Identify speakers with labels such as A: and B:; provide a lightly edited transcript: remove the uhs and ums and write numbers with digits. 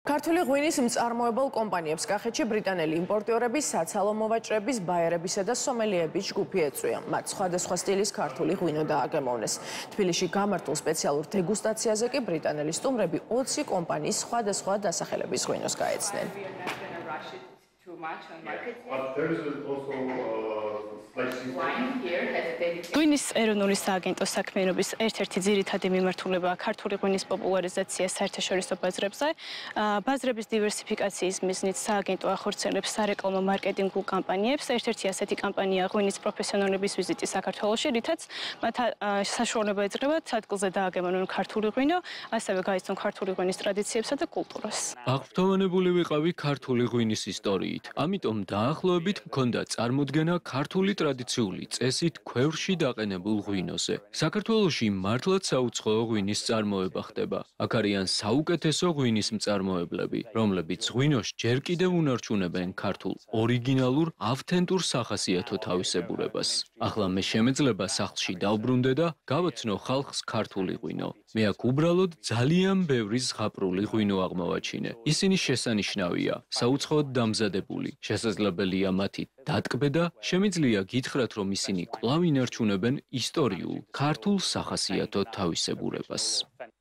A: ქართული ღვინის მწარმოებელ კომპანიებს კახეთში ბრიტანელი იმპორტიორები, საცალო მოვაჭრების, ბაიერებისა და სომელიების ჯგუფი ეწვია. მათ სხვადასხვა სტილის ქართული ღვინო დააგემოვნეს. თბილისში გამართულ სპეციალურ დეგუსტაციაზე კი ბრიტანელი სტუმრები 20 კომპანიის სხვადასხვა დასახელების ღვინოს გაეცნენ.
B: ღვინის ეროვნული სააგენტოს საქმიანობის ერთ-ერთი ძირითადი მიმართულებაა ქართული ღვინის პოპულარიზაცია საერთაშორისო ბაზრებზე. ბაზრების დივერსიფიკაციის მიზნით სააგენტო ახორციელებს სარეკლამო მარკეტინგულ კამპანიებს. ერთ-ერთი ასეთი კამპანია ღვინის პროფესიონალების ვიზიტი საქართველოში, რითაც მათ საშუალება ეძღებათ ადგილზე დააგემოვნონ ქართული ღვინო, ასევე გაიცნონ ქართული ღვინის ტრადიციებსა და კულტურას.
C: აღფრთოვანებული ვიყავი ქართული ღვინის ისტორიით. ამიტომ დაახლოებით მქონდა წარმოდგენა ქართული ტრადიციული წესით ქვევრში დაყენებულ ღვინოზე. საქართველოში მართლაც საუცხოო ღვინის წარმოება ხდება. აქ არიან საუკეთესო ღვინის მწარმოებლები, რომლებიც ღვინოს ჯერ კიდევ უნარჩუნებენ ქართულ ორიგინალურ ავთენტურ სახასიათო თავისებურებას. ახლა მე შემეძლება სახლში დავბრუნდე და გავაცნო ხალხს ქართული ღვინო. მე აქ უბრალოდ ძალიან ბევრი ზღაპრული ღვინო აღმოვაჩინე. ისინი შესანიშნავია, საუცხოოდ დამზადებული. შესაძლებელია მათი დატკბე და შემიძლია გითხრათ, რომ ისინი კვლავ ინარჩუნებენ ისტორიულ ქართულ სახასიათო თავისებურებას.